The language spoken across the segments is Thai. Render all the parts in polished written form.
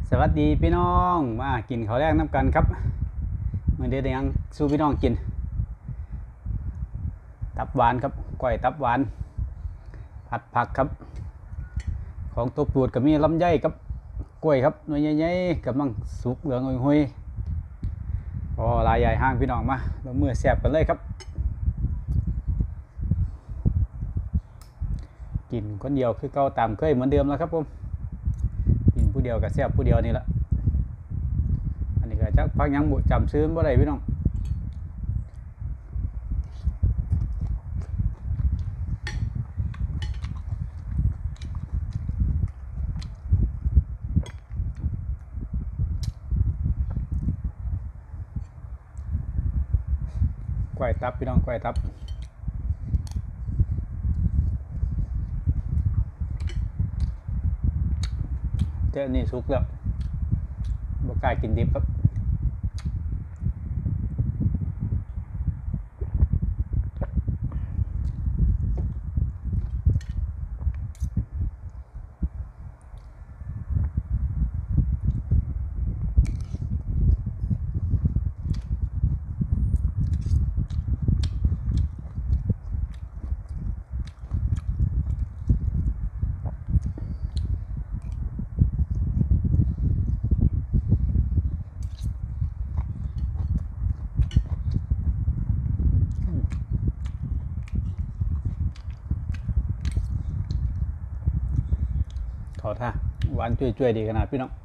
สวัสดีพี่น้องมากินข้าวแรกน้ำกันครับเมื่อเดือนยังสู้พี่น้องกินตับหวานครับก้อยตับหวานผัดผักครับของตัวปูดกับมีลำไยกับกล้วยครับหน่วยใหญ่ๆกำลังสุกเหลืองหุยๆพอลายใหญ่ห้างพี่น้องมาลงมือแซ่บกันเลยครับกินคนเดียวคือเก่าตามเคยเหมือนเดิมแล้วครับผมกินผู้เดียวกับแซ่บผู้เดียวนี่แหละอันนี้ก็จักพักยังบุจำซื้อบ่ได้พี่น้องกล้วยตับพี่น้องกล้วยตับเจ้านี่สุกแล้วบ่กล้ากินดิบครับขอท่าหวานจุ้ยๆดีขนาดพี่น้อง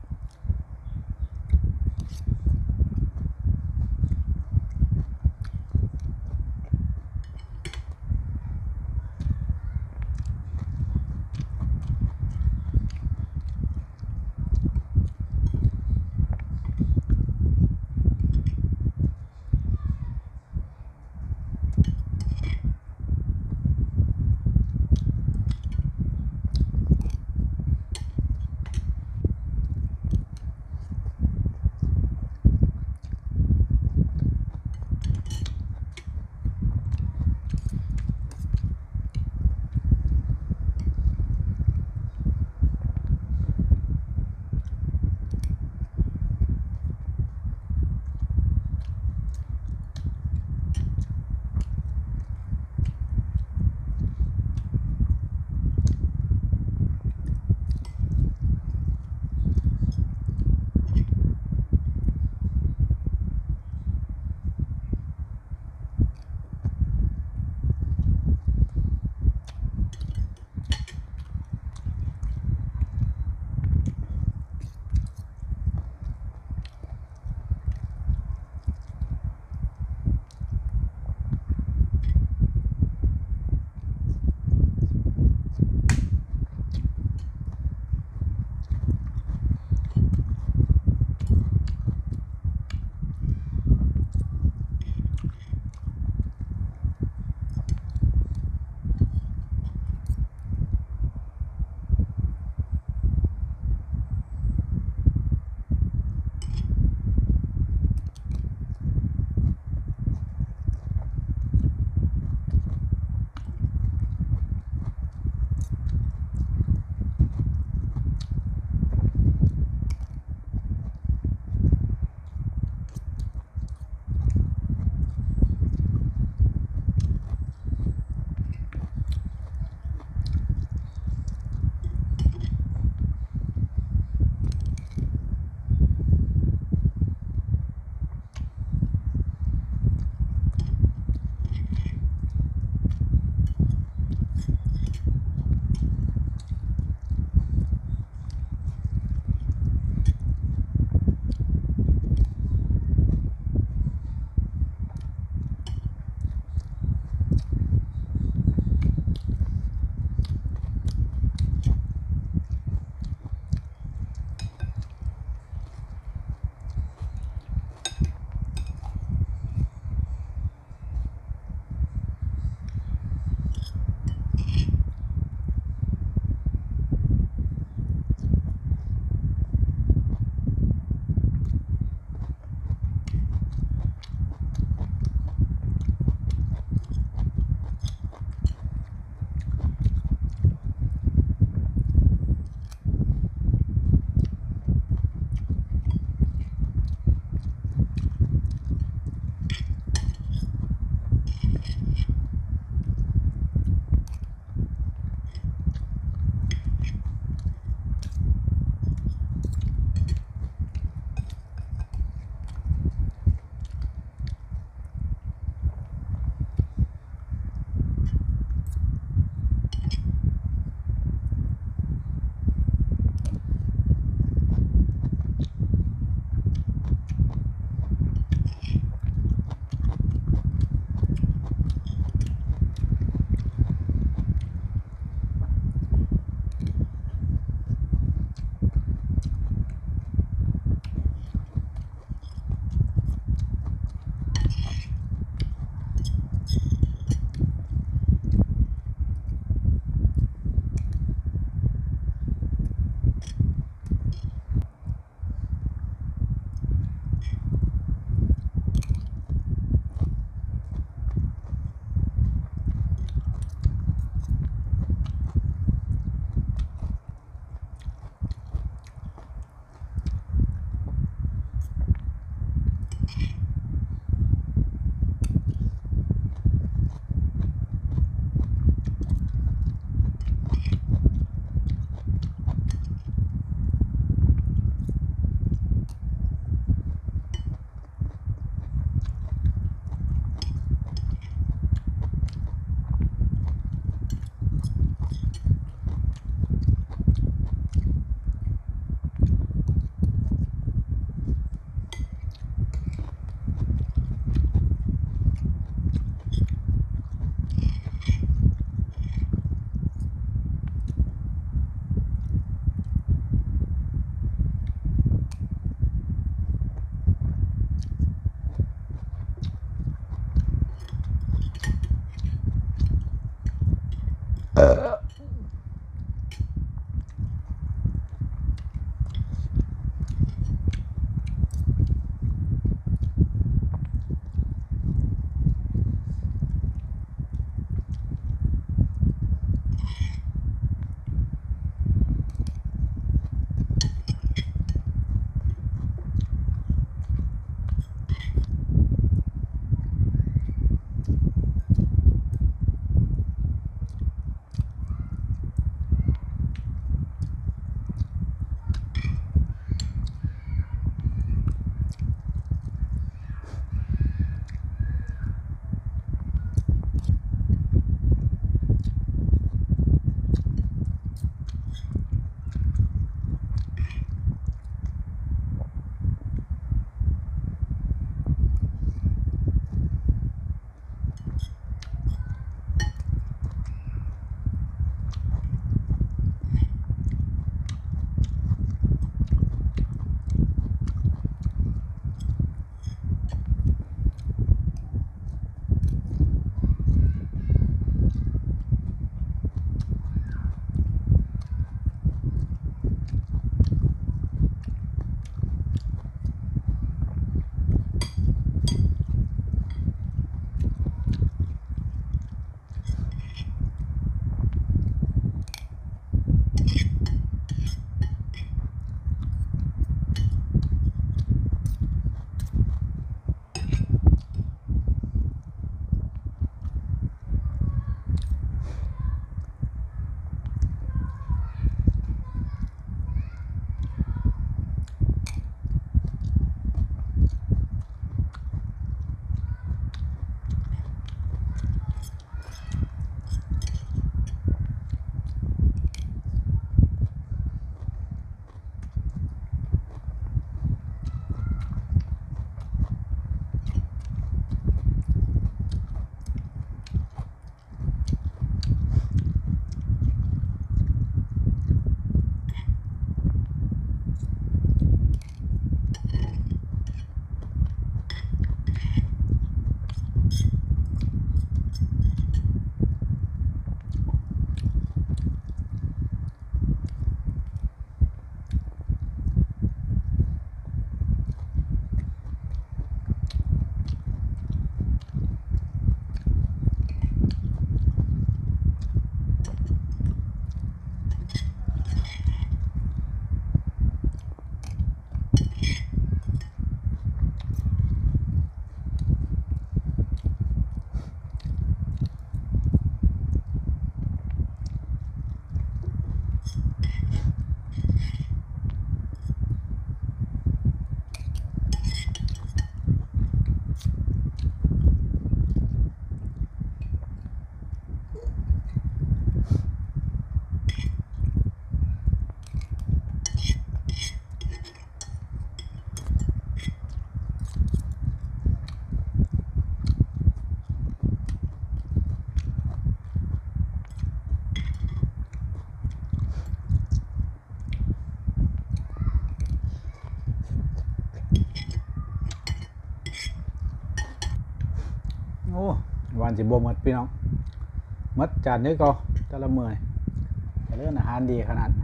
โอ้วานสิบ่หมดพี่น้องหมดจานนี้ก็แต่ละมื้อแต่เรื่องอาหารดีขนาด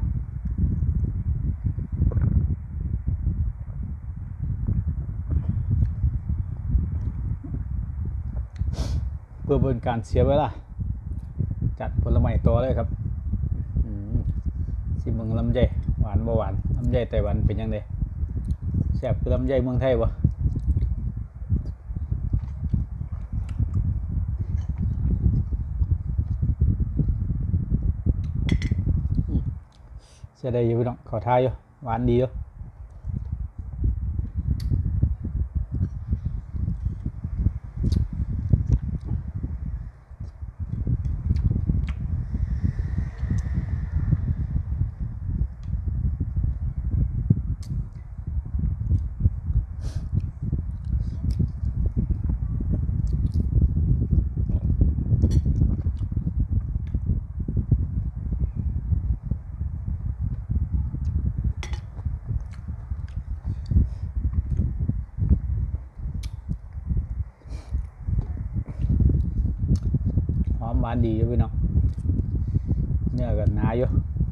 เพื่อเป็นการเสียเวลาจัดผลไม้ตัวเลยครับสิเมืองลำไยหวานบ่หวานลำไยไต้หวันเป็นยังไงแซ่บคือลำไยเมืองไทยบ่เสียดายอยู่พี่น้องขอทายอยู่หวานดีอยู่หอมหวานดีอยู่พี่น้องเนื้อก็หนาอยู่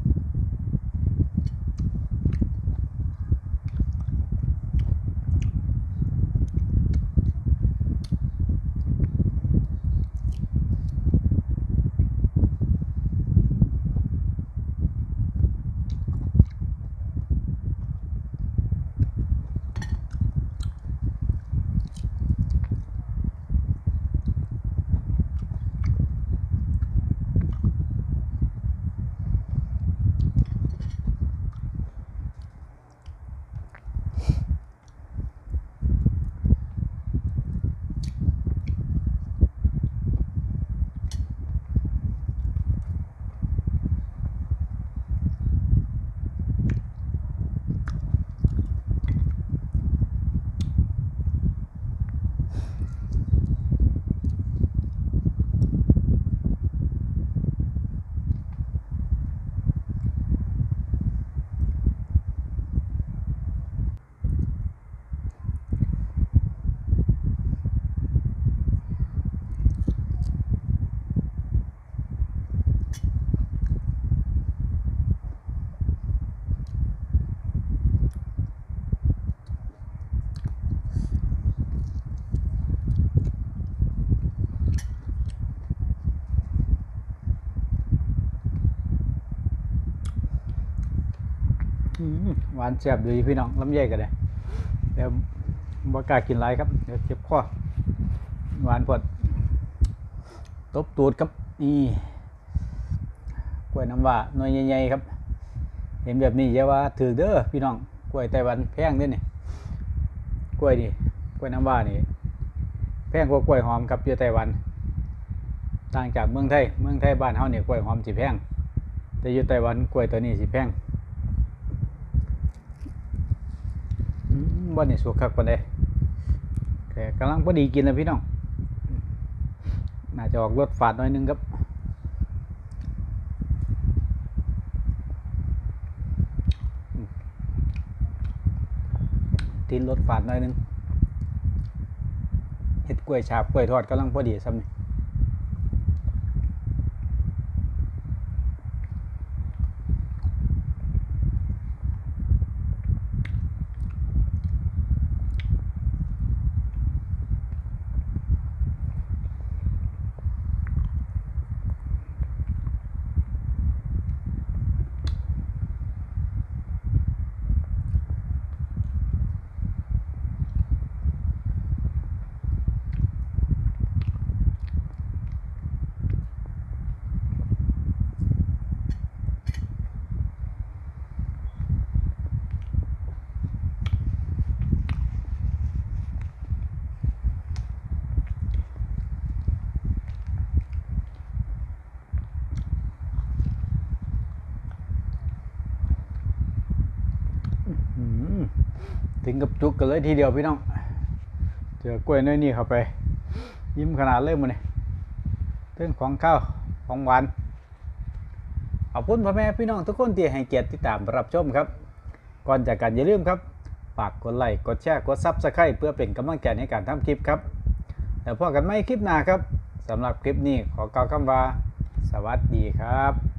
หวานแซ่บดีพี่น้องลำไยก็ได้เดี๋ยวบ่กล้ากินไรครับเดี๋ยวเจ็บคอหวานพอดตบตูดครับนี่กล้วยน้ำว้าหน่วยใหญ่ๆครับเห็นแบบนี้อย่าว่าถือเด้อพี่น้องกล้วยไต้หวันแพงเด้อนี่กล้วยนี่กล้วยน้ำว้านี่แพงกว่ากล้วยหอมครับอยู่ไต้หวันต่างจากเมืองไทยบ้านเฮาเนี่ยกล้วยหอมสิแพงแต่อยู่ไต้หวันกล้วยตัวนี้สิแพงบ้านนี่สุกคักปานใดแต่กำลังพอดีกินนะพี่น้องน่าจะออกรสฝาดหน่อยนึงครับทิ้นรสฝาดหน่อยนึงเห็ดกล้วยฉาบกล้วยทอดกำลังพอดีซ้ำนี่ถึงกับจุกกันเลยทีเดียวพี่น้องเจอกล้วยน้อยนี่เข้าไปยิ้มขนาดเลยมันนี่เรื่องของข้าวของหวานขอบคุณพ่อแม่พี่น้องทุกคนที่ให้เกียรติติดตามรับชมครับก่อนจากกันอย่าลืมครับฝากกดไลค์กดแชร์กดซับสไครต์เพื่อเป็นกำลังใจในการทำคลิปครับแล้วพบกันใหม่คลิปหน้าครับสำหรับคลิปนี้ขอกล่าวคำว่าสวัสดีครับ